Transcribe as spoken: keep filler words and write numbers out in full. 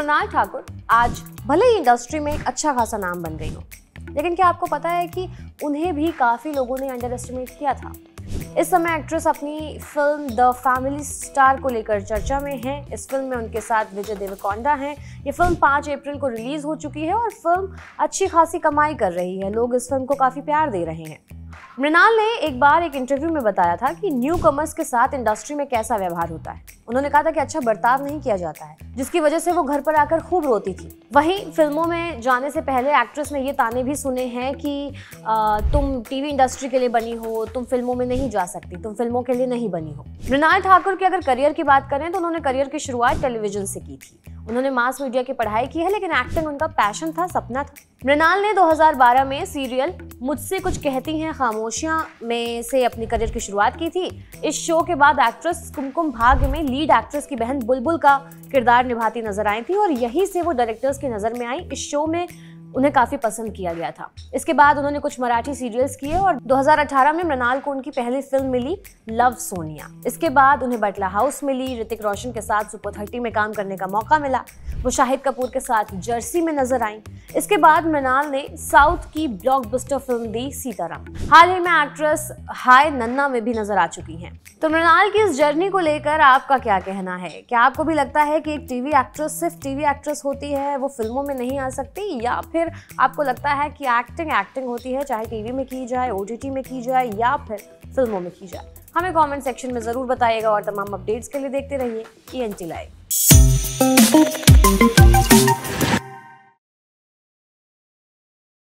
मृणाल ठाकुर आज भले ही इंडस्ट्री में एक अच्छा खासा नाम बन गई हो, लेकिन क्या आपको पता है कि उन्हें भी काफ़ी लोगों ने अंडर एस्टिमेट किया था। इस समय एक्ट्रेस अपनी फिल्म द फैमिली स्टार को लेकर चर्चा में है। इस फिल्म में उनके साथ विजय देवरकोंडा हैं। ये फिल्म पाँच अप्रैल को रिलीज हो चुकी है और फिल्म अच्छी खासी कमाई कर रही है। लोग इस फिल्म को काफ़ी प्यार दे रहे हैं। मृणाल ने एक बार एक इंटरव्यू में बताया था कि न्यू कमर्स के साथ इंडस्ट्री में कैसा व्यवहार होता है। उन्होंने कहा था कि अच्छा बर्ताव नहीं किया जाता है, जिसकी वजह से वो घर पर आकर खूब रोती थी। वहीं फिल्मों में जाने से पहले एक्ट्रेस ने ये ताने भी सुने हैं कि आ, तुम टीवी इंडस्ट्री के लिए बनी हो, तुम फिल्मों में नहीं जा सकती, तुम फिल्मों के लिए नहीं बनी हो। मृणाल ठाकुर के अगर करियर की बात करें तो उन्होंने करियर की शुरुआत टेलीविजन से की थी। उन्होंने मास मीडिया की पढ़ाई की है, लेकिन एक्टिंग उनका पैशन था, सपना था। मृणाल ने दो हज़ार बारह में सीरियल मुझसे कुछ कहती हैं खामोशियां में से अपनी करियर की शुरुआत की थी। इस शो के बाद एक्ट्रेस कुमकुम भाग्य में लीड एक्ट्रेस की बहन बुलबुल का किरदार निभाती नजर आई थी और यहीं से वो डायरेक्टर्स की नजर में आई। इस शो में उन्हें काफी पसंद किया गया था। इसके बाद उन्होंने कुछ मराठी सीरियल्स किए और दो हज़ार अठारह में मृणाल को उनकी पहली फिल्म मिली लव सोनिया। इसके बाद उन्हें बटला हाउस मिली, ऋतिक रोशन के साथ सुपर थर्टी में काम करने का मौका मिला। वो शाहिद कपूर के साथ जर्सी में नजर आई। इसके बाद मृणाल ने साउथ की ब्लॉकबस्टर फिल्म दी सीताराम। हाल ही में एक्ट्रेस हाय नन्ना में भी नजर आ चुकी हैं। तो मृणाल की इस जर्नी को लेकर आपका क्या कहना है? क्या आपको भी लगता है कि एक टीवी एक्ट्रेस सिर्फ टीवी एक्ट्रेस होती है, वो फिल्मों में नहीं आ सकती, या फिर आपको लगता है कि एक्टिंग एक्टिंग होती है, चाहे टीवी में की जाए, ओटीटी में की जाए या फिर फिल्मों में की जाए? हमें कमेंट सेक्शन में जरूर बताइएगा और तमाम अपडेट्स के लिए देखते रहिए ई एन टी लाइव।